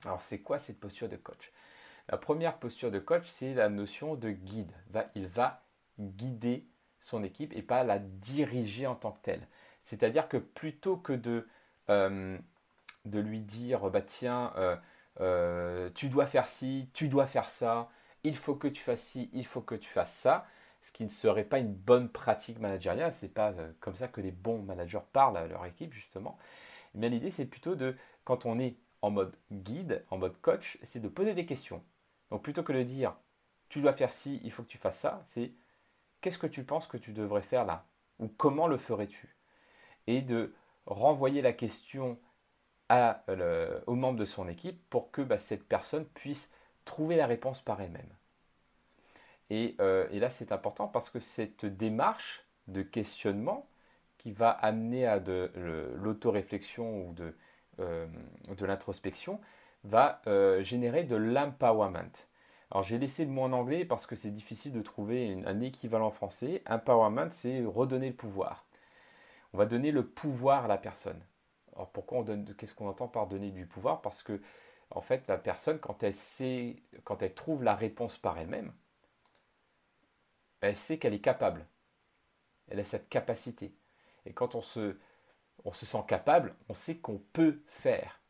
Alors, c'est quoi cette posture de coach? La première posture de coach, c'est la notion de guide. Il va guider son équipe et pas la diriger en tant que telle. C'est-à-dire que plutôt que euh, de lui dire, bah tiens, tu dois faire ci, tu dois faire ça, il faut que tu fasses ci, il faut que tu fasses ça, ce qui ne serait pas une bonne pratique managériale, c'est pas comme ça que les bons managers parlent à leur équipe justement. Mais l'idée c'est plutôt de, quand on est en mode guide, en mode coach, c'est de poser des questions. Donc plutôt que de dire, tu dois faire ci, il faut que tu fasses ça, c'est qu'est-ce que tu penses que tu devrais faire là? Ou comment le ferais-tu? Et de renvoyer la question aux membres de son équipe pour que bah, cette personne puisse trouver la réponse par elle-même. Et là, c'est important parce que cette démarche de questionnement qui va amener à de l'autoréflexion ou de l'introspection va générer de l'empowerment. Alors j'ai laissé le mot en anglais parce que c'est difficile de trouver un équivalent français. Empowerment, c'est redonner le pouvoir. On va donner le pouvoir à la personne. Alors pourquoi on donne, qu'est-ce qu'on entend par donner du pouvoir? Parce que en fait, la personne, quand elle trouve la réponse par elle-même, elle sait qu'elle est capable. Elle a cette capacité. Et quand on se sent capable, on sait qu'on peut faire.